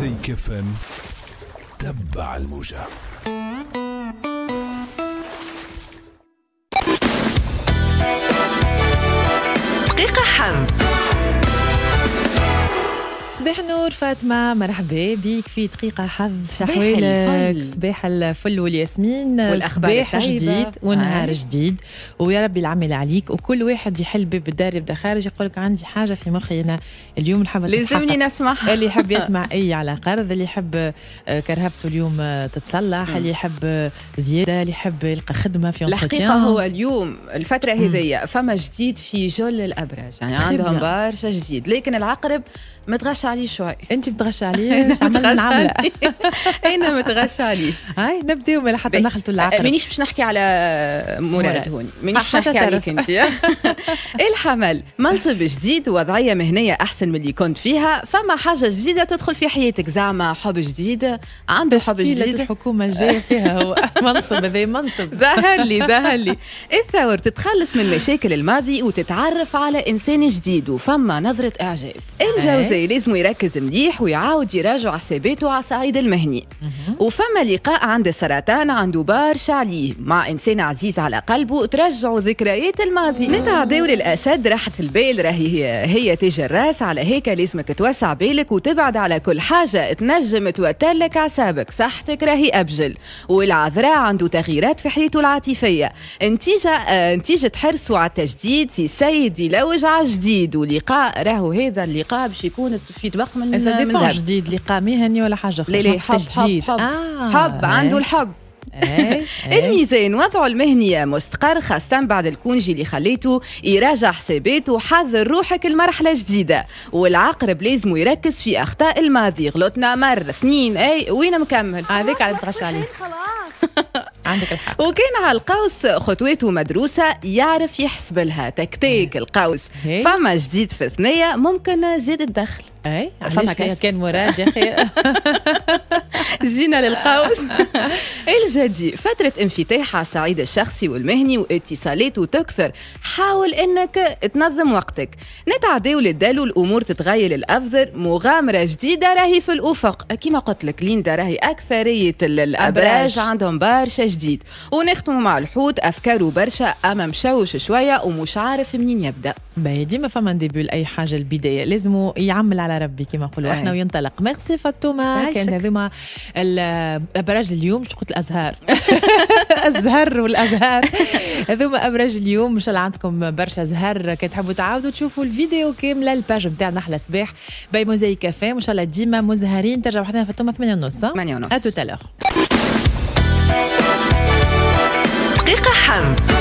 موزايك اف ام، تبع الموجة. دقيقة حظ. صباح النور فاطمة، مرحبا بك في دقيقة حظ. شحوالك؟ صباح الفل والياسمين، والأخبار صباح جديد ونهار جديد، ويا ربي العمل عليك. وكل واحد يحل باب الدار يبدا خارج يقول لك عندي حاجة في مخي أنا اليوم نحب لازمني نسمعها. اللي يحب يسمع أي على قرض، اللي يحب كرهبته اليوم تتصلح، اللي يحب زيادة، اللي يحب يلقى خدمة في الحقيقة هو اليوم الفترة هذية فما جديد في جل الأبراج، يعني عندهم برشا جديد، لكن العقرب متغش عليه شوي. انت متغش عليه؟ عملنا انا متغش عليه. هاي نبداو من حتى نخلطوا العقرب. مانيش باش نحكي على مراد هوني، مانيش باش نحكي عليك انت. الحمل منصب جديد ووضعيه مهنيه احسن من اللي كنت فيها، فما حاجه جديده تدخل في حياتك، زعما حب جديد، عنده حب جديد. الحكومه الجايه فيها هو منصب، هذا منصب. ظهر لي الثور تتخلص من مشاكل الماضي وتتعرف على انسان جديد، وفما نظره اعجاب. الجوزي لازم يركز مليح ويعاود يراجع حساباته على الصعيد المهني. وفما لقاء عند السرطان عنده برشا عليه مع إنسان عزيز على قلبه، ترجعوا ذكريات الماضي. نتعداو للأسد، راحة البال راهي هي تاج الراس، على هيك لازمك توسع بالك وتبعد على كل حاجة تنجم توترلك أعصابك. صحتك راهي أبجل. والعذراء عنده تغييرات في حياته العاطفية، نتيجة حرصه على التجديد. سي سيد يلوج على جديد، ولقاء راهو هذا اللقاء باش يكون في طبق من جديد، لقاء مهني ولا حاجه اخرى؟ لا حب عنده الحب. الميزان وضعه المهني مستقر، خاصة بعد الكونجي اللي خليته يراجع حساباته وحذر روحك المرحلة جديدة. والعقرب لازم يركز في أخطاء الماضي، غلطنا مرة اثنين وين مكمل هذيك على تغش عليه. عندك الحق. وكان على القوس خطواته مدروسة، يعرف يحسب لها تكتيك القوس. فما جديد في الثنية ممكن زيد الدخل. فما كان مراد يا أخي. جينا للقوس. الجدي فترة انفتاح على الصعيد الشخصي والمهني واتصالاته تكثر، حاول انك تنظم وقتك. نتعداو للدلو، الامور تتغير للافضل، مغامرة جديدة راهي في الافق. كما قلت لك ليندا، راهي اكثرية الابراج عندهم برشا جديد. ونختموا مع الحوت، افكاره برشا اما مشوش شوية ومش عارف منين يبدا. ديما فما ديبيو لاي حاجة، البداية لازم يعمل على ربي كما نقولوا احنا وينطلق. ميرسي فاطمة. كان هذوما الابراج اليوم، قلت الازهار. الزهر والازهار هذوما ابراج اليوم. ان شاء الله عندكم برشا زهر. كي تحبوا تعاودوا تشوفوا الفيديو كامله الباج نتاعنا احلى صباح باي موزايك اف ام. ان شاء الله ديما مزهرين. ترجع وحدنا فاطمة 8:30. ا توت الوغ. دقيقة حظ.